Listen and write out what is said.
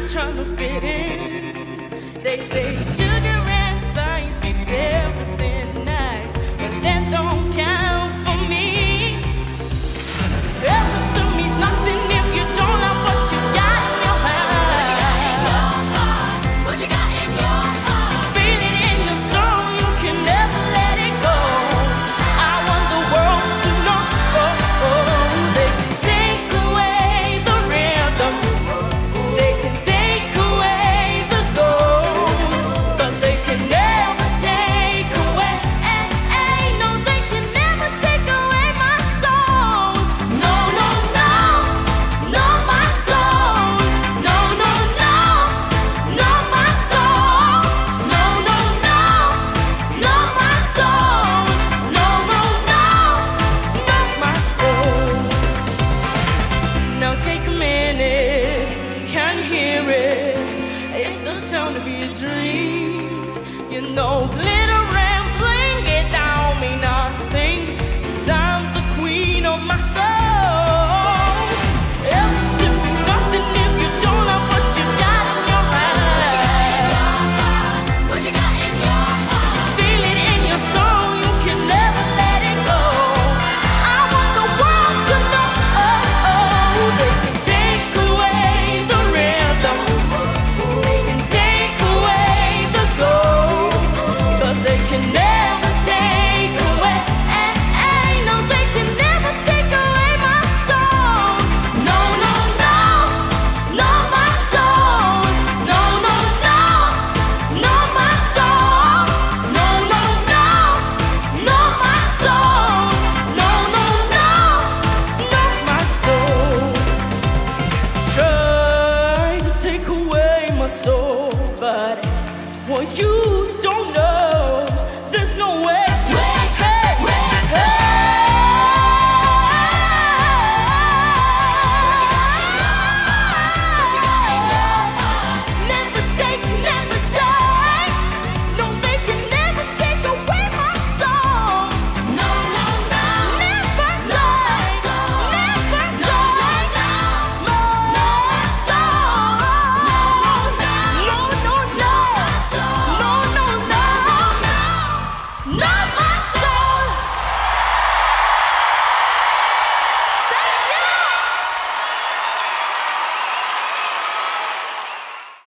trying to fit in. They say sugar and spice makes everything nice, but that don't count for me. Everything means nothing if you don't have what you got in your heart. What you got in your heart? You feel it in your soul, you can never let it go. I want the world to know. They can take away the rhythm, they can take away the gold, but they can never take away. No, they can never take away my soul. No, no, no, no, my soul. No, no, no, no, my soul. No, no, no, no, my soul. No, no, no, no, my soul. Now take a minute, can you hear it? It's the sound of your dreams. You know, glitter and bling, it don't mean nothing, 'cause I'm the queen of my